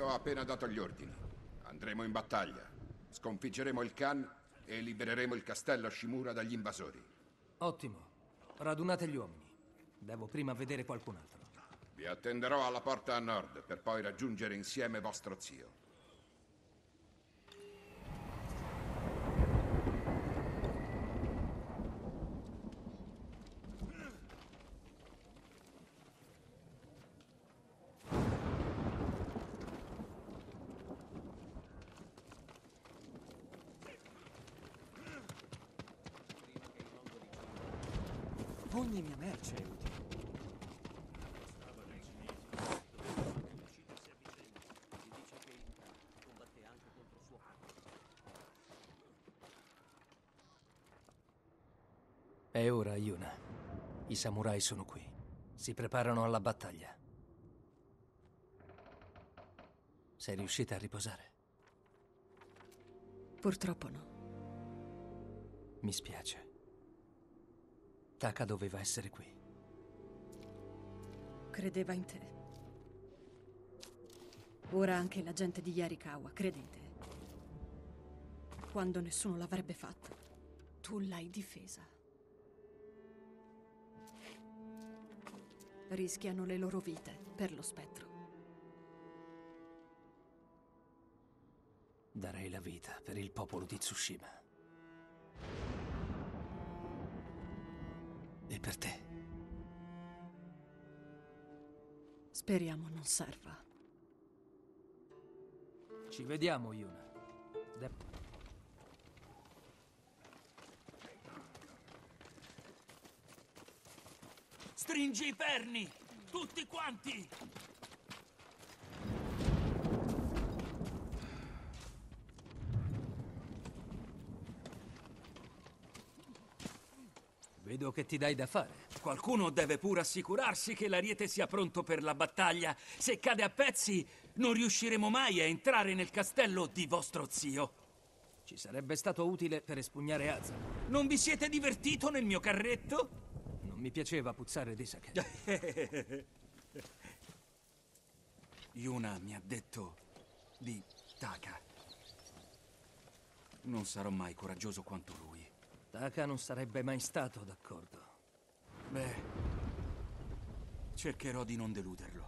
ho appena dato gli ordini. Andremo in battaglia. Sconfiggeremo il Khan e libereremo il castello Shimura dagli invasori. Ottimo. Radunate gli uomini. Devo prima vedere qualcun altro. Vi attenderò alla porta a nord per poi raggiungere insieme vostro zio. Ogni mia merce è utile. È ora, Yuna. I samurai sono qui. Si preparano alla battaglia. Sei riuscita a riposare? Purtroppo no. Mi spiace. Taka doveva essere qui. Credeva in te. Ora anche la gente di Yarikawa crede in te. Quando nessuno l'avrebbe fatto, tu l'hai difesa. Rischiano le loro vite per lo spettro. Darei la vita per il popolo di Tsushima. E per te. Speriamo non serva. Ci vediamo, Yuna. Stringi i perni! Tutti quanti! Vedo che ti dai da fare. Qualcuno deve pure assicurarsi che l'ariete sia pronto per la battaglia. Se cade a pezzi, non riusciremo mai a entrare nel castello di vostro zio. Ci sarebbe stato utile per espugnare Aza. Non vi siete divertito nel mio carretto? Non mi piaceva puzzare di sake. Yuna mi ha detto di Taka. Non sarò mai coraggioso quanto lui. Taka non sarebbe mai stato d'accordo. Beh, cercherò di non deluderlo.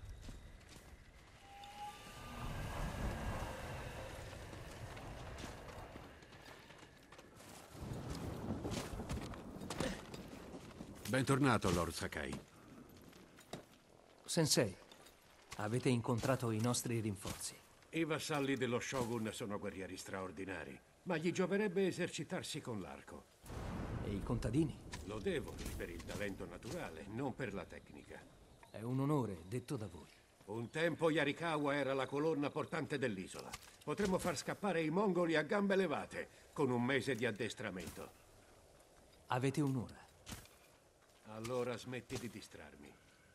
Bentornato, Lord Sakai. Sensei, avete incontrato i nostri rinforzi. I vassalli dello Shogun sono guerrieri straordinari, ma gli gioverebbe esercitarsi con l'arco. E i contadini? Lodevoli per il talento naturale, non per la tecnica. È un onore detto da voi. Un tempo Yarikawa era la colonna portante dell'isola. Potremmo far scappare i mongoli a gambe levate, con un mese di addestramento. Avete un'ora. Allora smetti di distrarmi.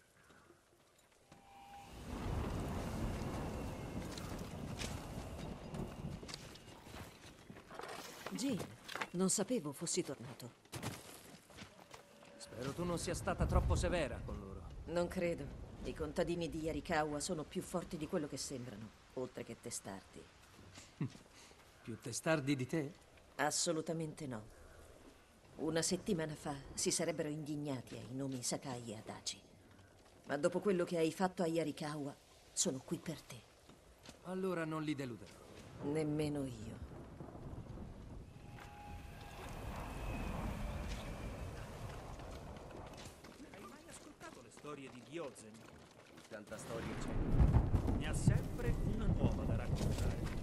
Jin, non sapevo fossi tornato. Spero tu non sia stata troppo severa con loro. Non credo. I contadini di Yarikawa sono più forti di quello che sembrano, oltre che testardi. Più testardi di te? Assolutamente no. Una settimana fa si sarebbero indignati ai nomi Sakai e Adachi. Ma dopo quello che hai fatto a Yarikawa, sono qui per te. Allora non li deluderò. Nemmeno io. Hai mai ascoltato le storie di Gyozen? Tanta storia c'è. Ne ha sempre una nuova da raccontare.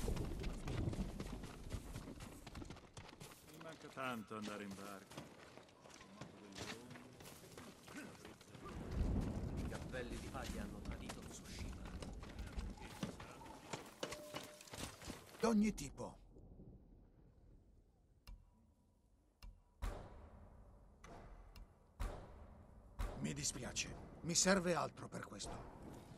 Mi manca tanto andare in barca. I cappelli di paglia hanno tradito Tsushima. D'ogni tipo. Mi dispiace, mi serve altro per questo.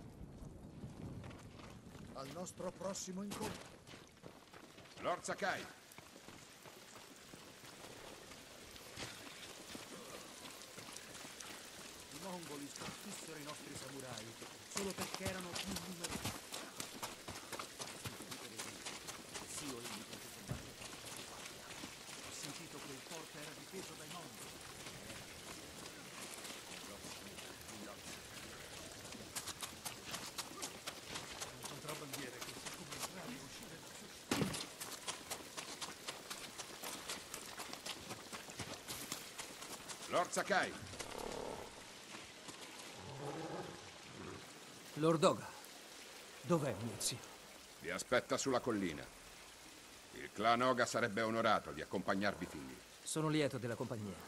Al nostro prossimo incontro. Lord Sakai. I mongoli sconfissero i nostri samurai solo perché erano più numerosi. Lord Sakai, Lord Oga, dov'è mio zio? vi aspetta sulla collina. Il clan Oga sarebbe onorato di accompagnarvi figli. Sono lieto della compagnia.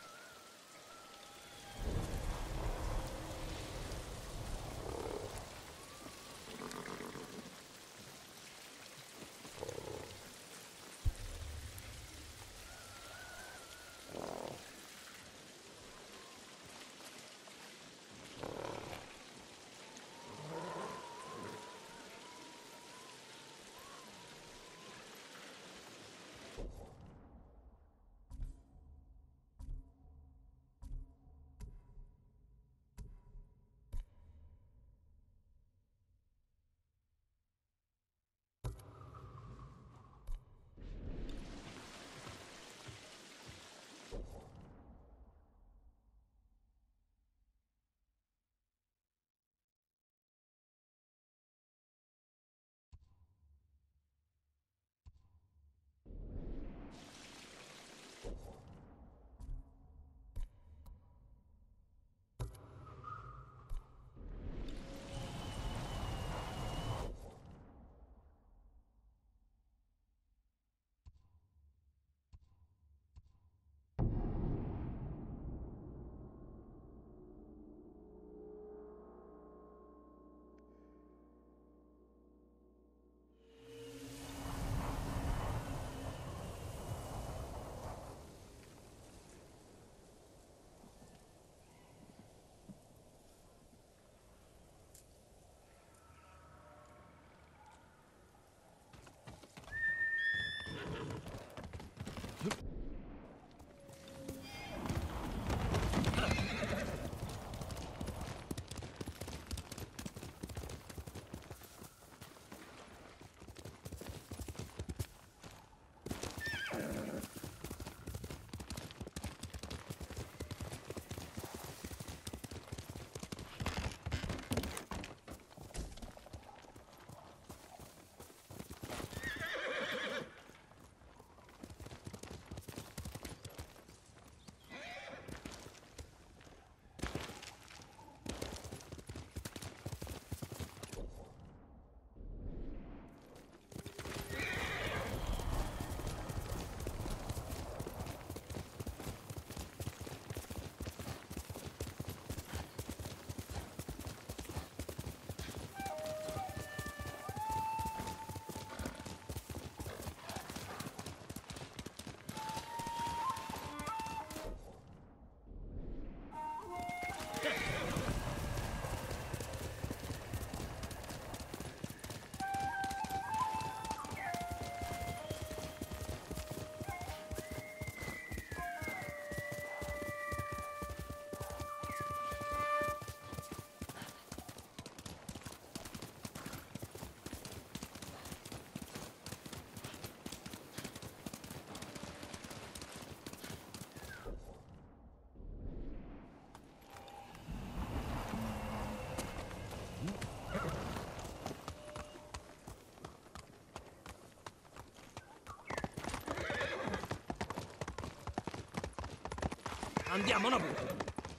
Andiamo, Nobu!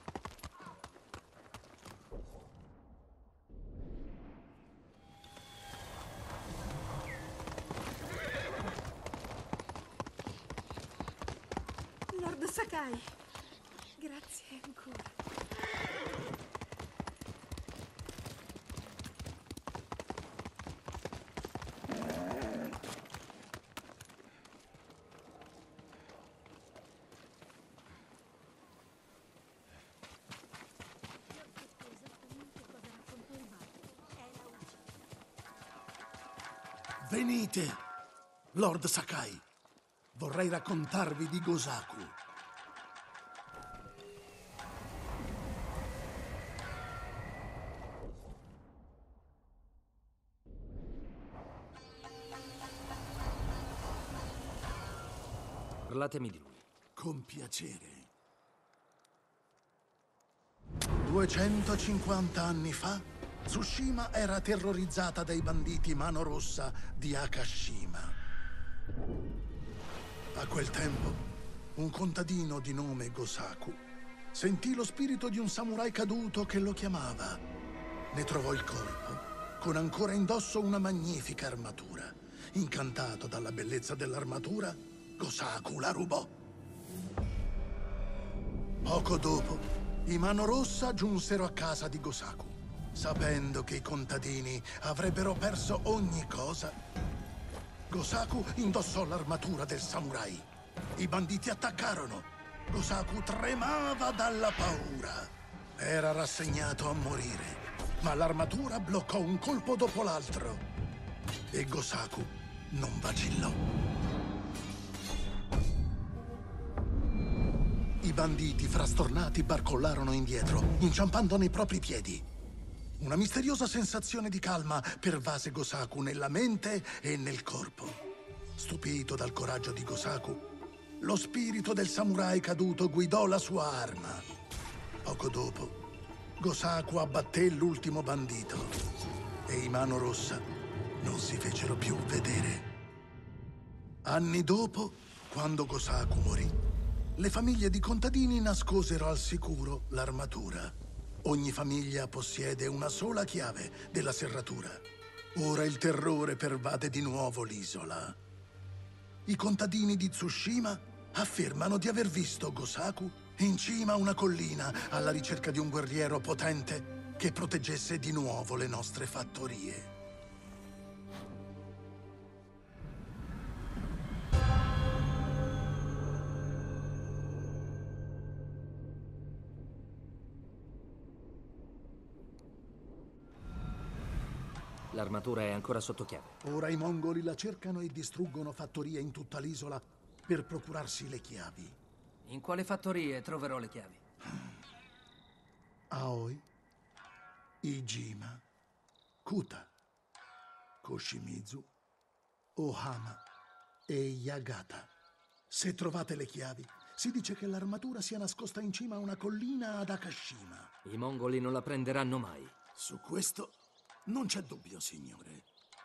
Lord Sakai, grazie ancora. Venite, Lord Sakai. Vorrei raccontarvi di Gosaku. Parlatemi di lui. Con piacere. 250 anni fa, Tsushima era terrorizzata dai banditi Mano Rossa di Akashima. A quel tempo, un contadino di nome Gosaku sentì lo spirito di un samurai caduto che lo chiamava. Ne trovò il corpo, con ancora indosso una magnifica armatura. Incantato dalla bellezza dell'armatura, Gosaku la rubò. Poco dopo, i Manorossa giunsero a casa di Gosaku. Sapendo che i contadini avrebbero perso ogni cosa, Gosaku indossò l'armatura del samurai. I banditi attaccarono. Gosaku tremava dalla paura. Era rassegnato a morire, ma l'armatura bloccò un colpo dopo l'altro. E Gosaku non vacillò. I banditi frastornati barcollarono indietro, inciampando nei propri piedi. Una misteriosa sensazione di calma pervase Gosaku nella mente e nel corpo. Stupito dal coraggio di Gosaku, lo spirito del samurai caduto guidò la sua arma. Poco dopo, Gosaku abbatté l'ultimo bandito e i Manorossa non si fecero più vedere. Anni dopo, quando Gosaku morì, le famiglie di contadini nascosero al sicuro l'armatura. Ogni famiglia possiede una sola chiave della serratura. Ora il terrore pervade di nuovo l'isola. I contadini di Tsushima affermano di aver visto Gosaku in cima a una collina alla ricerca di un guerriero potente che proteggesse di nuovo le nostre fattorie. L'armatura è ancora sotto chiave. Ora i mongoli la cercano e distruggono fattorie in tutta l'isola per procurarsi le chiavi. In quale fattorie troverò le chiavi? Aoi, Ijima, Kuta, Koshimizu, Ohama e Yagata. Se trovate le chiavi, si dice che l'armatura sia nascosta in cima a una collina ad Akashima. I mongoli non la prenderanno mai. Su questo non c'è dubbio, signore.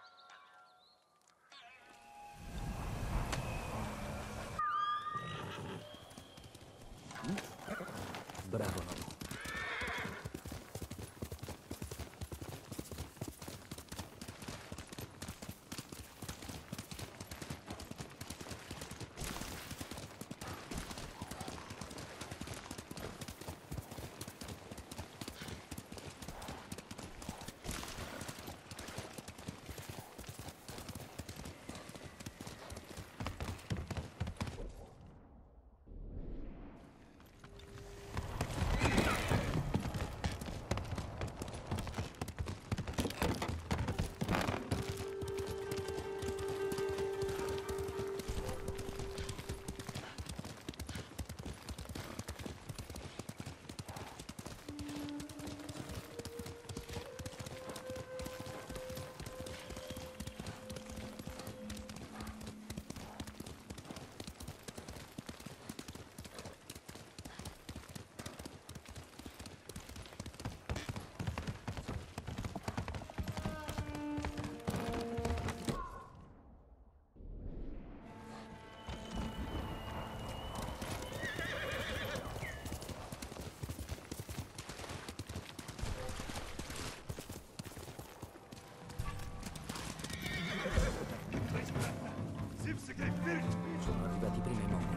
Bravo, Nobu. Sono arrivati prima i mongoli.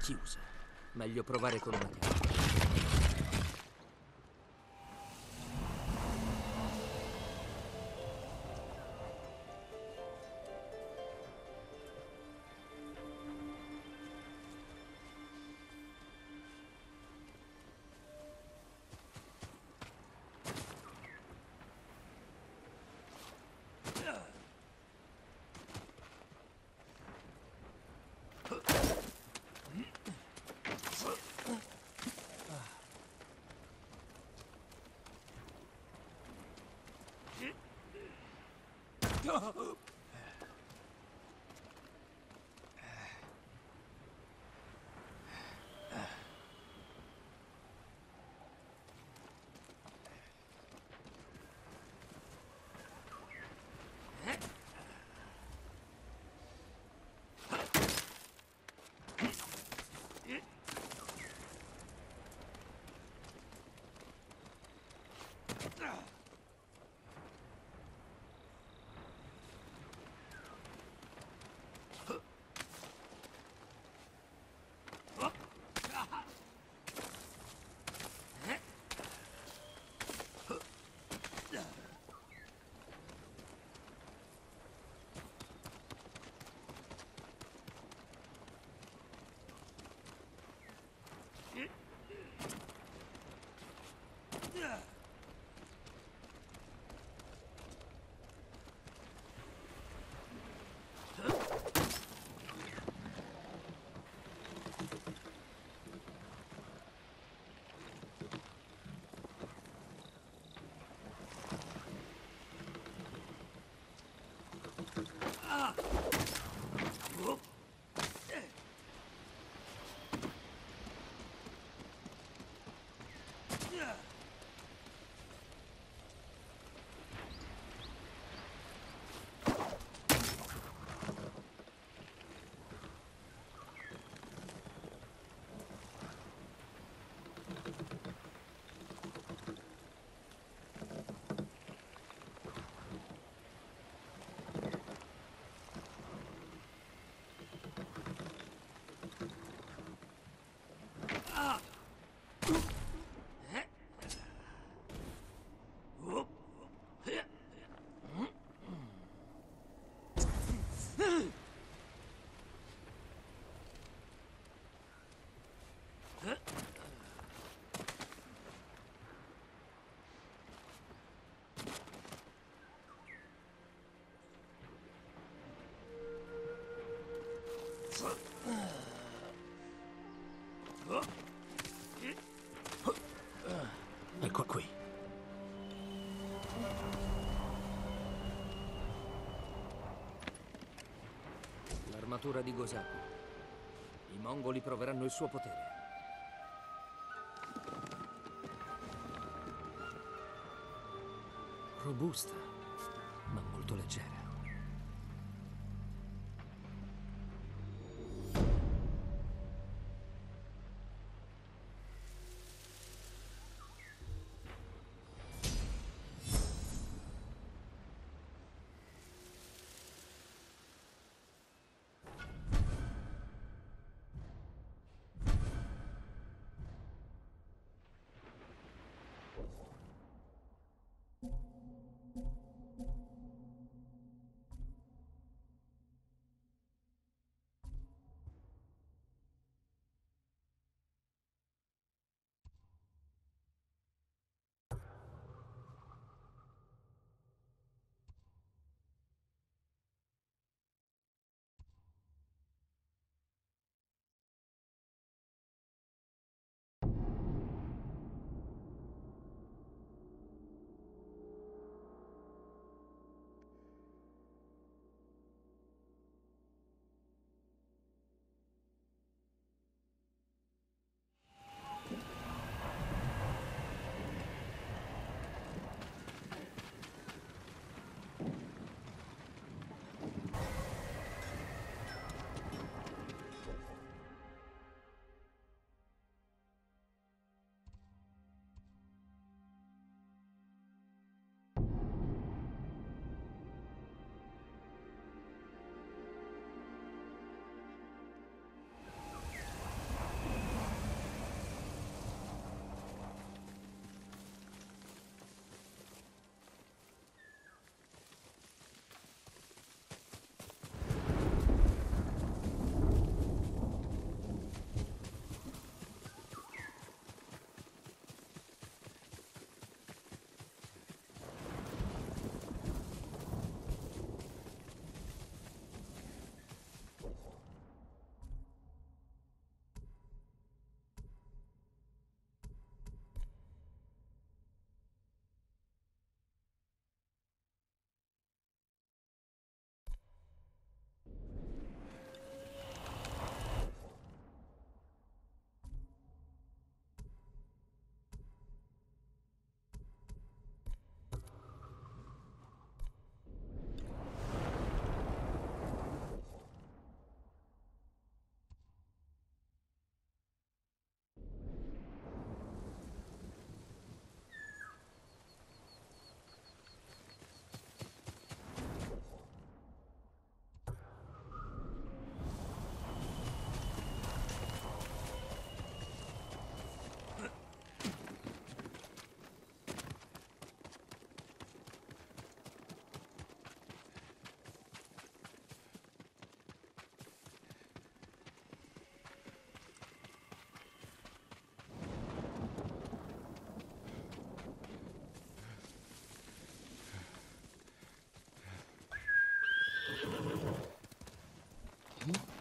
chiusa. Meglio provare con una chiave. Ecco qui. L'armatura di Gosaku. I mongoli proveranno il suo potere. Robusta, ma molto leggera.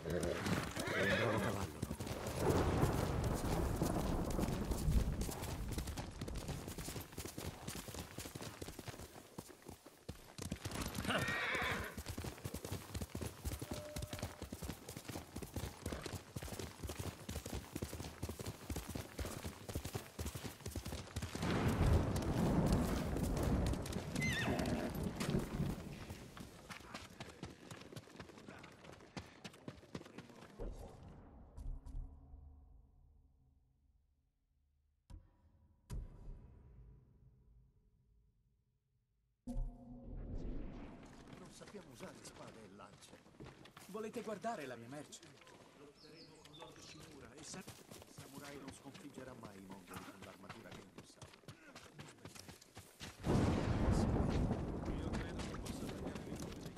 Sei un bravo cavallo, no? Non sappiamo usare spade e lance. Volete guardare la mia merce? Lotteremo con Lord Shimura e il samurai non sconfiggerà mai i mongoli con l'armatura che indossava. Io credo che possa tagliare le cose dei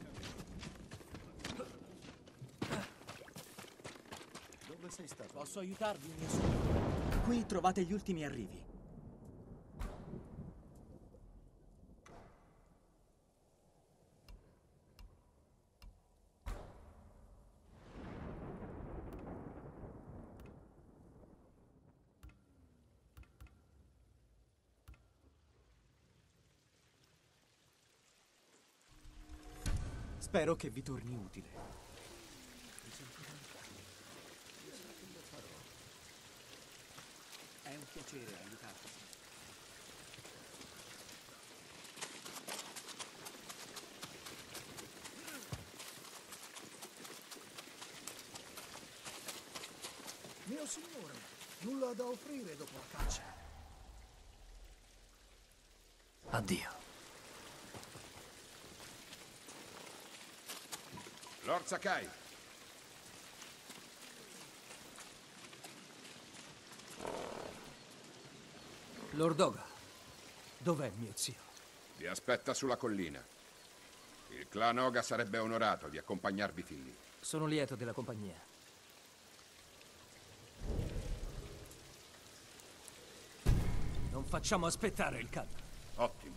capelli. Dove sei stato? Posso aiutarvi, mio signore? Qui trovate gli ultimi arrivi. Spero che vi torni utile. È un piacere aiutarvi. Mio signore, nulla da offrire dopo la caccia. Addio. Lord Sakai, Lord Oga, dov'è mio zio? vi aspetta sulla collina. Il clan Oga sarebbe onorato di accompagnarvi fin lì. Sono lieto della compagnia. Non facciamo aspettare il Khan. Ottimo.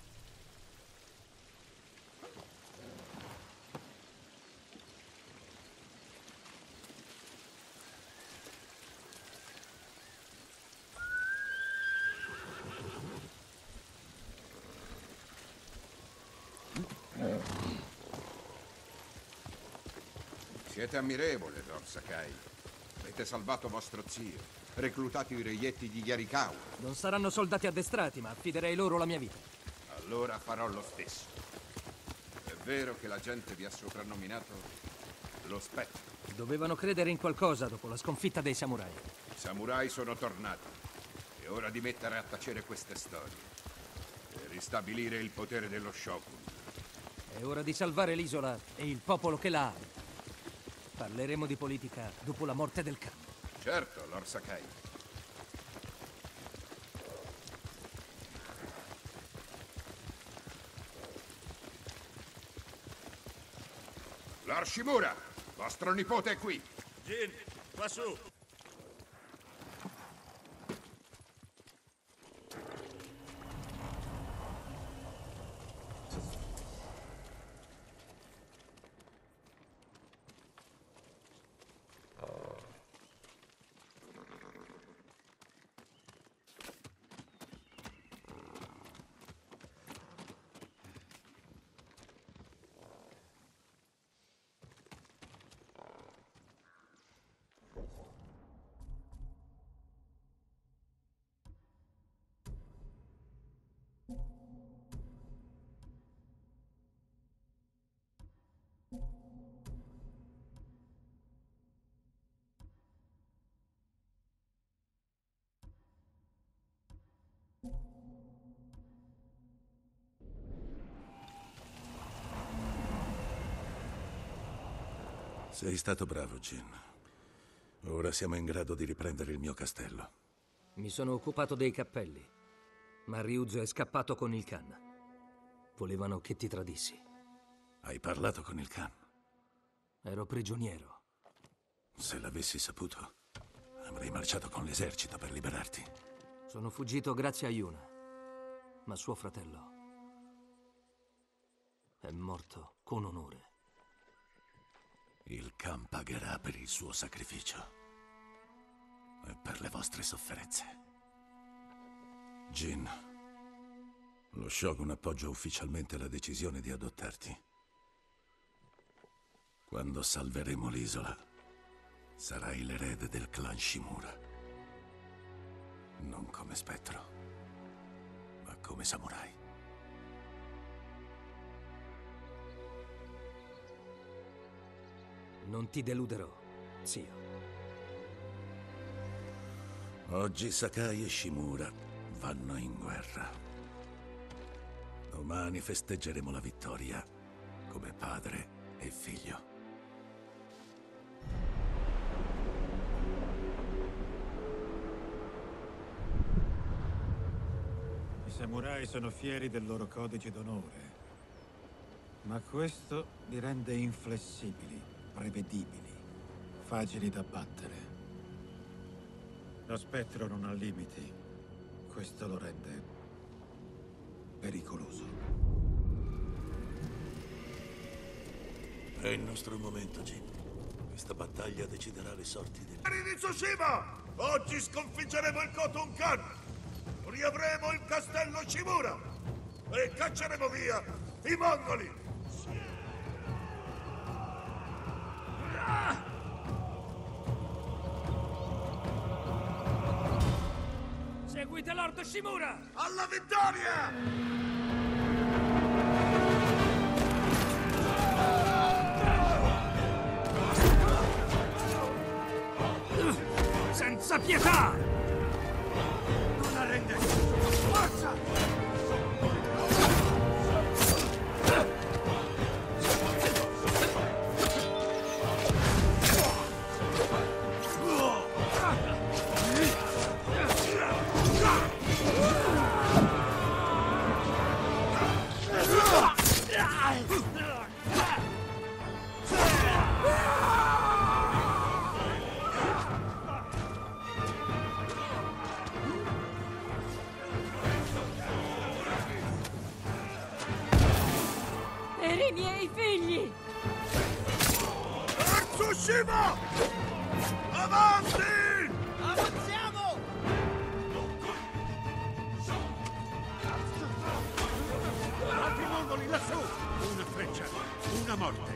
Siete ammirevole, Lord Sakai. Avete salvato vostro zio, reclutato i reietti di Yarikawa. Non saranno soldati addestrati, ma affiderei loro la mia vita. Allora farò lo stesso. È vero che la gente vi ha soprannominato lo spettro. Dovevano credere in qualcosa dopo la sconfitta dei samurai. I samurai sono tornati. È ora di mettere a tacere queste storie e ristabilire il potere dello Shogun. È ora di salvare l'isola e il popolo che la ama. Parleremo di politica dopo la morte del Khan. Certo, Lord Sakai. Lord Shimura, vostro nipote è qui. Jin, qua su. Sei stato bravo, Jin. Ora siamo in grado di riprendere il mio castello. Mi sono occupato dei cappelli, ma Ryuzo è scappato con il Khan. Volevano che ti tradissi. Hai parlato con il Khan? Ero prigioniero. Se l'avessi saputo, avrei marciato con l'esercito per liberarti. Sono fuggito grazie a Yuna, ma suo fratello è morto con onore. Il Khan Khan pagherà per il suo sacrificio e per le vostre sofferenze. Jin, lo Shogun appoggia ufficialmente la decisione di adottarti. Quando salveremo l'isola, sarai l'erede del clan Shimura. Non come spettro, ma come samurai. Non ti deluderò, zio. Oggi Sakai e Shimura vanno in guerra. Domani festeggeremo la vittoria come padre e figlio. I samurai sono fieri del loro codice d'onore, ma questo li rende inflessibili, prevedibili, facili da battere. Lo spettro non ha limiti, questo lo rende pericoloso. È il nostro momento, Jin. Questa battaglia deciderà le sorti del... Di Tsushima! Oggi sconfiggeremo il Khotun Khan! Riavremo il castello Shimura! E cacceremo via i mongoli! Seguite Lord Shimura! Alla vittoria! Senza pietà! Non arrenderti! Forza! Per i miei figli! Tsushima! Avanti! Avanziamo! Altri mongoli lassù! Una freccia, una morte.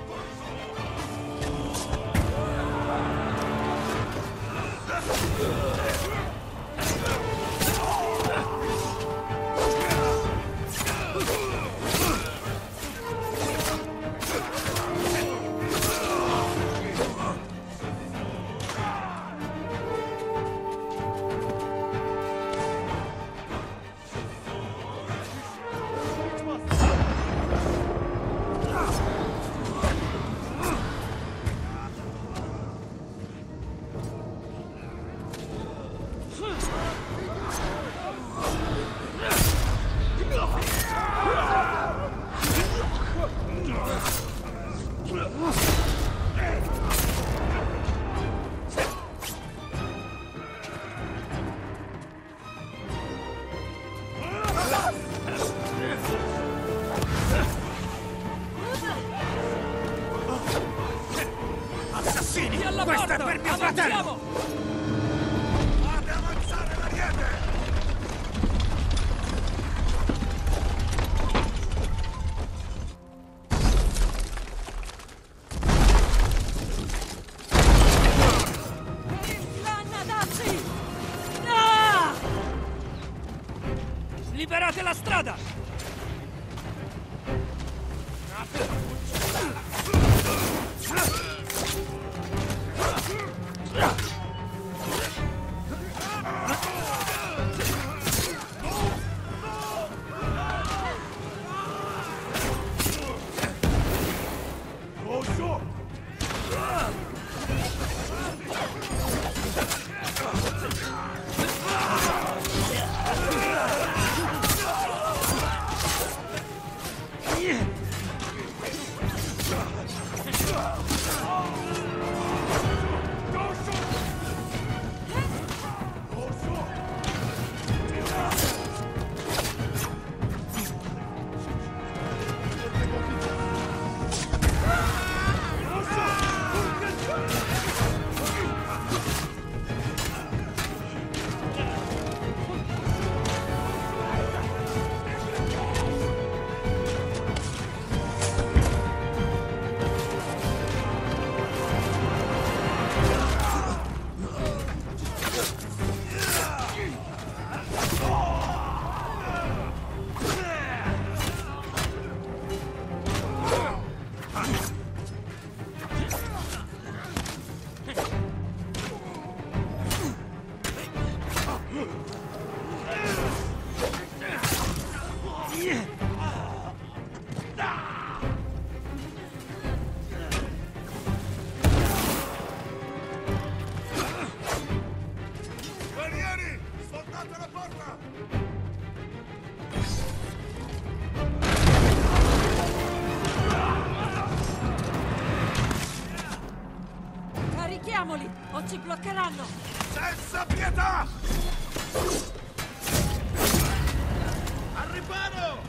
Assassini! Alla porta! Per mio fratello! Fate avanzare l'ariete! Liberate la strada! Fermiamoli o ci bloccheranno! Senza pietà! Al riparo!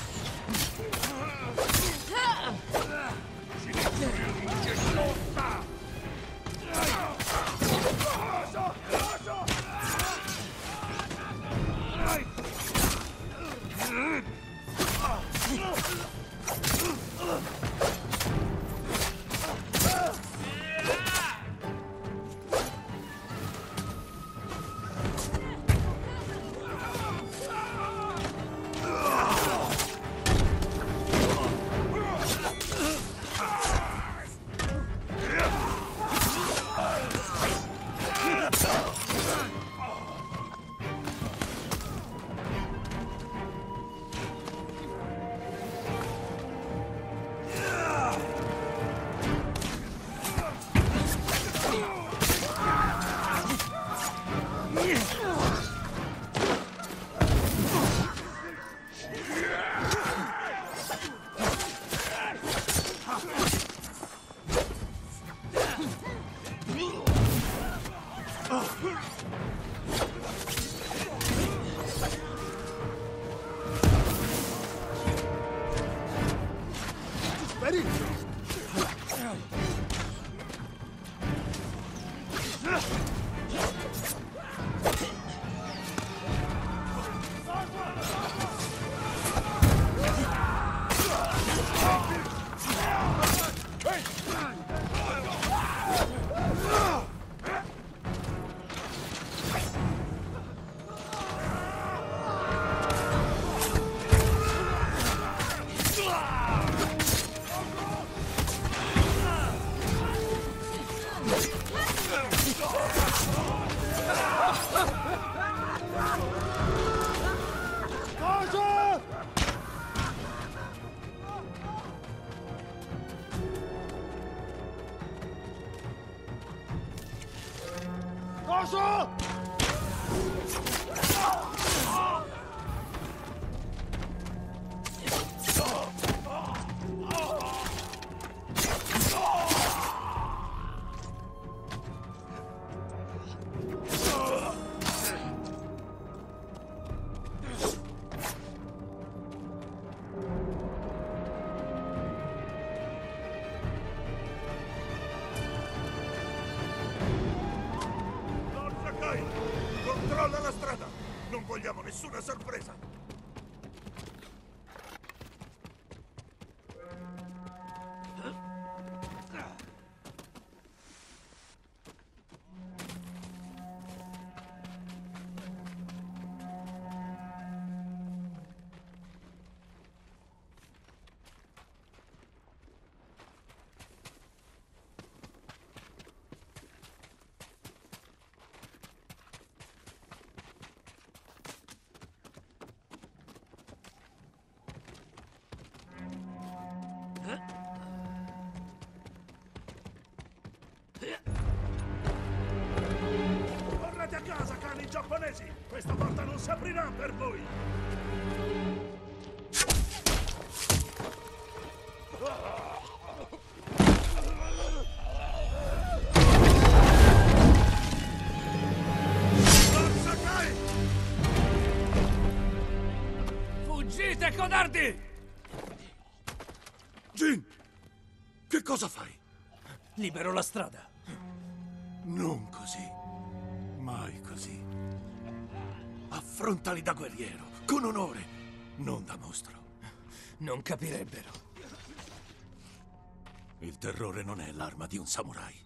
Controlla la strada! Non vogliamo nessuna sorpresa! Tornate a casa, cani giapponesi! Questa porta non si aprirà per voi! Fuggite, codardi! Jin! Che cosa fai? Libero la strada. Non così. Mai così. Affrontali da guerriero, con onore, non da mostro. Non capirebbero. Il terrore non è l'arma di un samurai.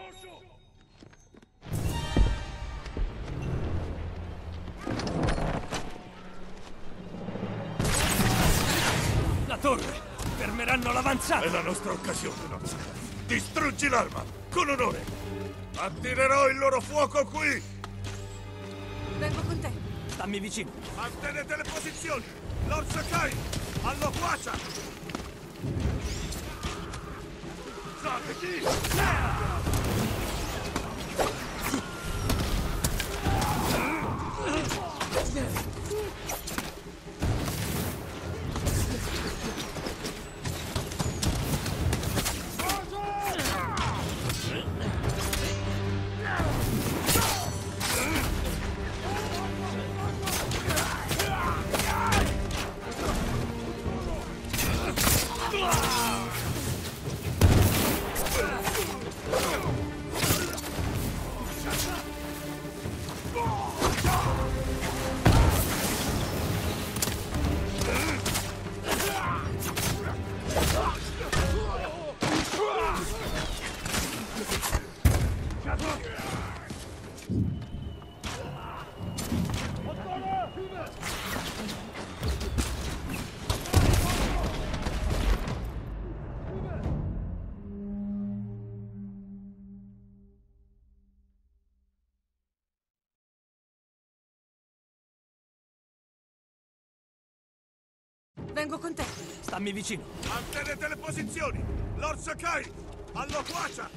La torre! Fermeranno l'avanzata! È la nostra occasione, non sai. Distruggi l'arma, con onore! Attirerò il loro fuoco qui! Vengo con te. Stammi vicino. Mantenete le posizioni! Lord Sakai, allo Huacha! Zappi! Vengo con te. Stammi vicino. Mantenete le posizioni! Lord Sakai, all'oquacia!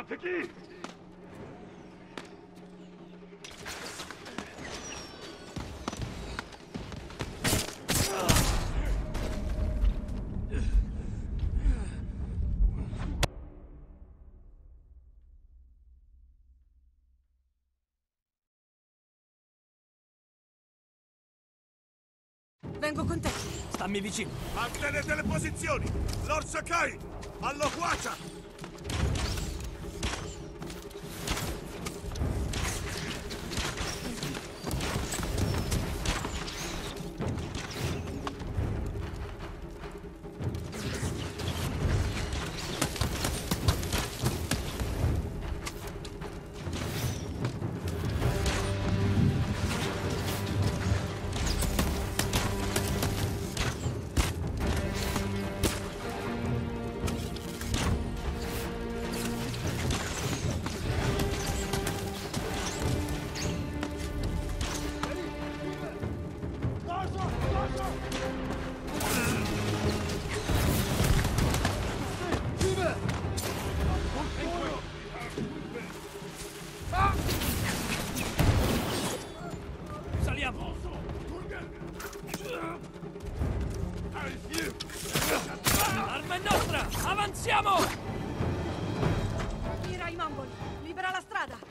敵！ Vengo con te. Stammi vicino. Mantenete le posizioni! Lord Sakai! Allo Huacha! Saliamo! L'arma è nostra! Avanziamo! Mira i mongoli. Libera la strada.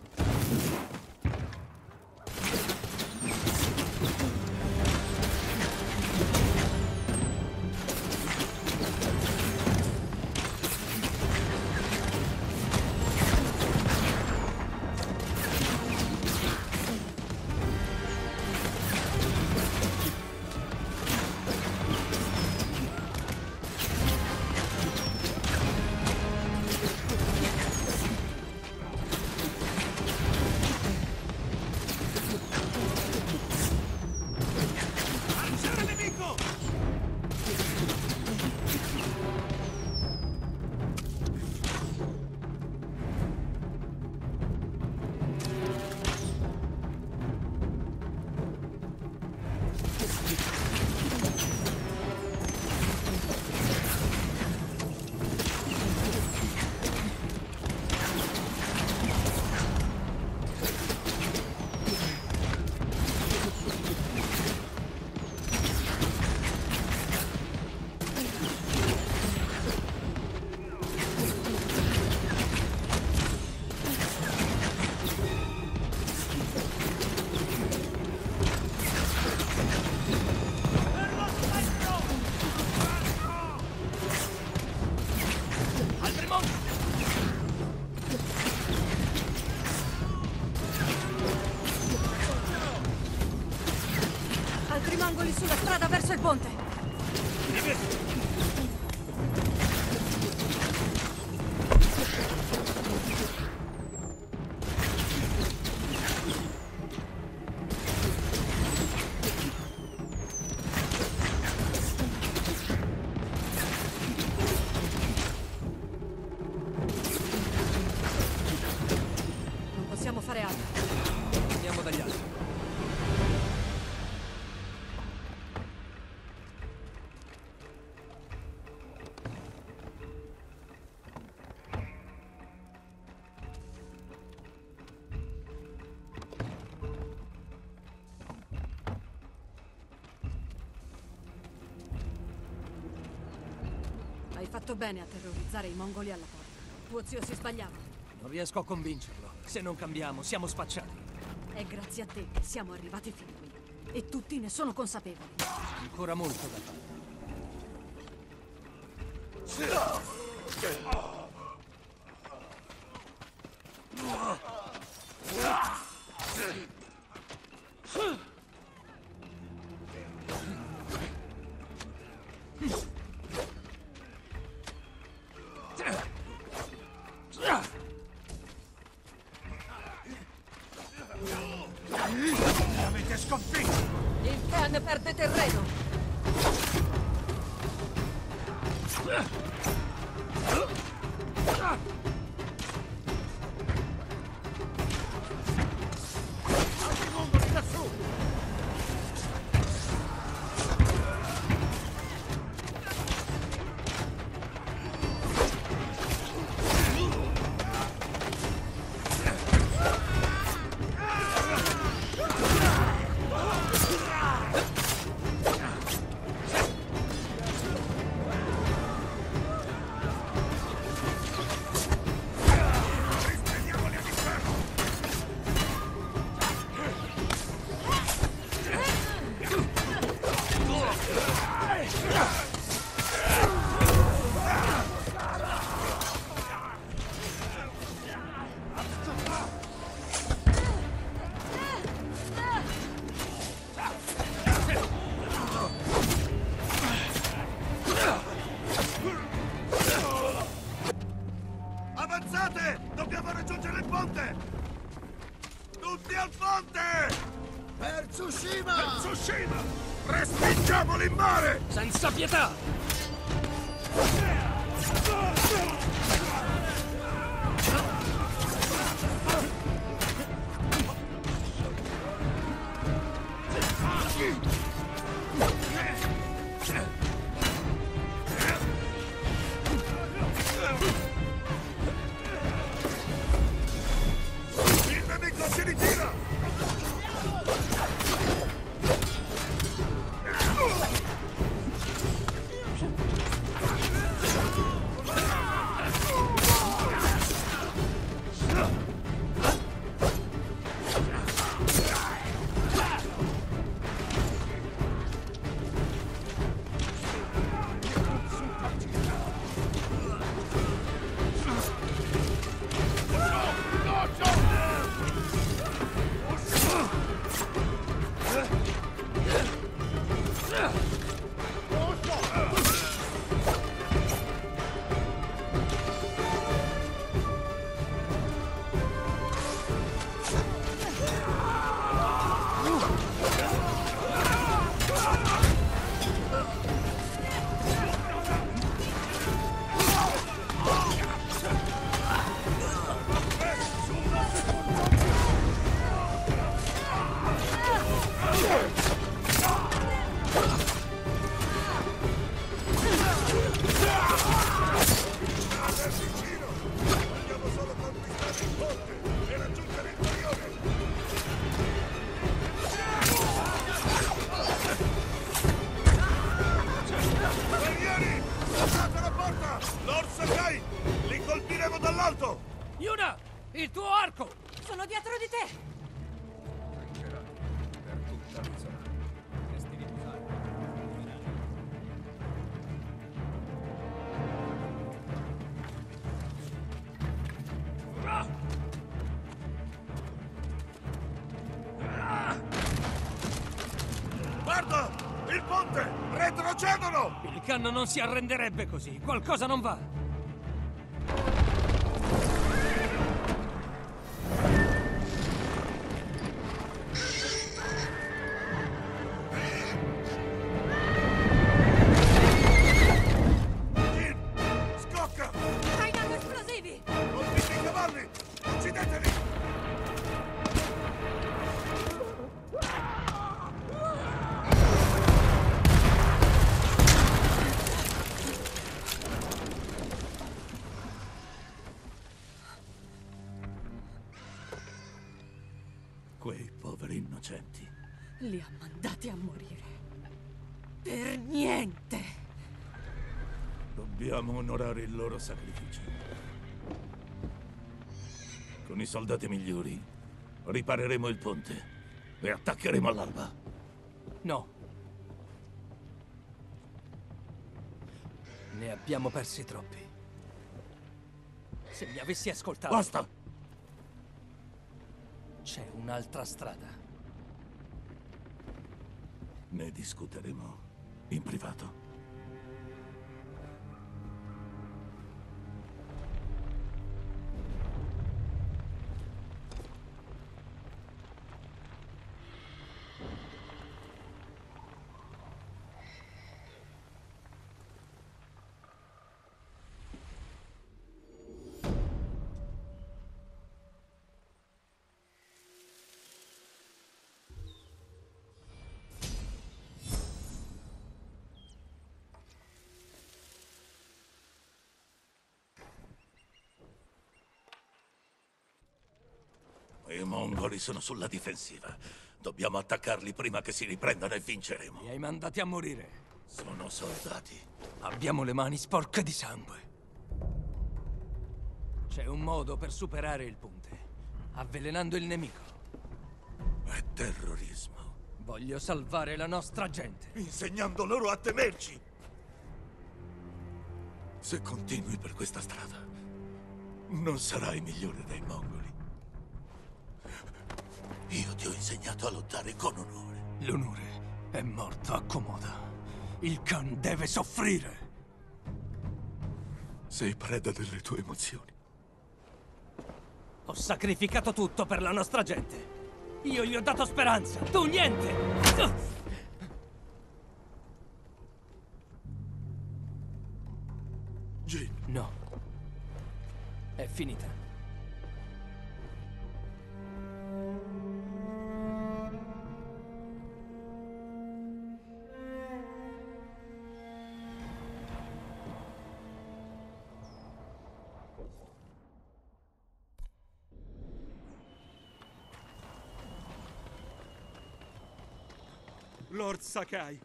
Altri mongoli sulla strada verso il ponte. Non possiamo fare altro. Andiamo dagli altri. Hai fatto bene a terrorizzare i mongoli alla porta. Tuo zio si sbagliava. Non riesco a convincerlo. Se non cambiamo, siamo spacciati. È grazie a te che siamo arrivati fin qui. E tutti ne sono consapevoli. Ancora molto da fare. Avete sconfitto! Il Khan perde terreno. Altri mongoli lassù! Tsushima! Tsushima! Respingiamoli in mare! Senza pietà! Il nemico si ritira! Yuna! Il tuo arco! Sono dietro di te! Per tutta l'isola. Potresti riposare. Guarda! Il ponte! Retrocedono! Il Khan non si arrenderebbe così. Qualcosa non va. Scocca! Trainando esplosivi! Colpite i cavalli! Uccideteli! Quei poveri innocenti. Li ha mandati a morire. Per niente! Dobbiamo onorare il loro sacrificio. Con i soldati migliori ripareremo il ponte e attaccheremo all'alba. No. Ne abbiamo persi troppi. Se mi avessi ascoltato... Basta! C'è un'altra strada. Ne discuteremo in privato. I mongoli sono sulla difensiva. Dobbiamo attaccarli prima che si riprendano e vinceremo. Li hai mandati a morire. Sono soldati. Abbiamo le mani sporche di sangue. C'è un modo per superare il ponte. Avvelenando il nemico. È terrorismo. Voglio salvare la nostra gente. Insegnando loro a temerci! Se continui per questa strada, non sarai migliore dei mongoli. Io ti ho insegnato a lottare con onore. L'onore è morto a Komoda. Il Khan deve soffrire. Sei preda delle tue emozioni. Ho sacrificato tutto per la nostra gente. Io gli ho dato speranza, tu niente! Jin. No. È finita. Lord Sakai.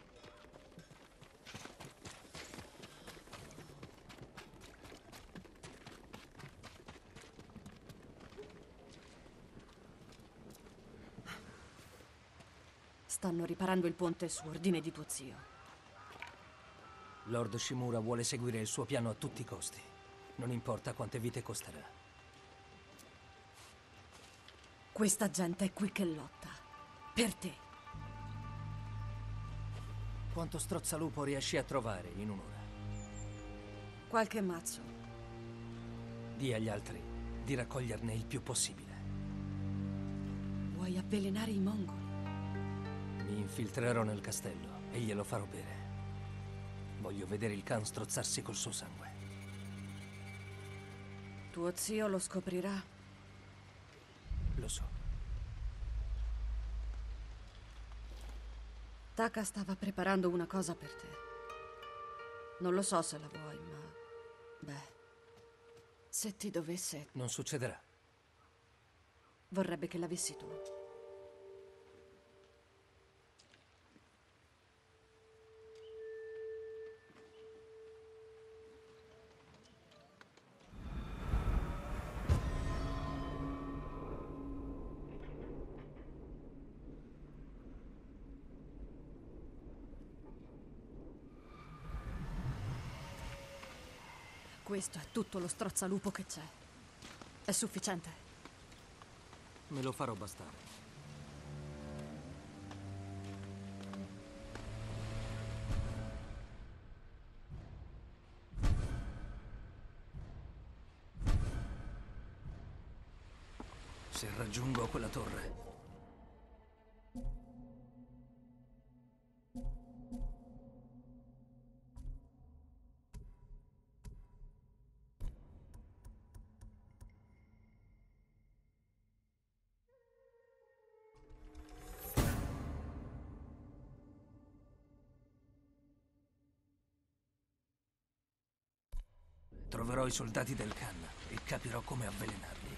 Stanno riparando il ponte su ordine di tuo zio. Lord Shimura vuole seguire il suo piano a tutti i costi. Non importa quante vite costerà. Questa gente è qui che lotta. Per te. Quanto strozzalupo riesci a trovare in un'ora? Qualche mazzo. Di agli altri di raccoglierne il più possibile. Vuoi avvelenare i mongoli? Mi infiltrerò nel castello e glielo farò bere. Voglio vedere il Khan strozzarsi col suo sangue. Tuo zio lo scoprirà? Lo so. Taka stava preparando una cosa per te. Non lo so se la vuoi, ma... Beh... Se ti dovesse... Non succederà. Vorrebbe che l'avessi tu. Questo è tutto lo strozzalupo che c'è. È sufficiente. Me lo farò bastare. Se raggiungo quella torre... Troverò i soldati del Khan e capirò come avvelenarli.